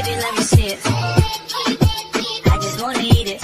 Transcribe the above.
baby, let me see it. I just wanna eat it.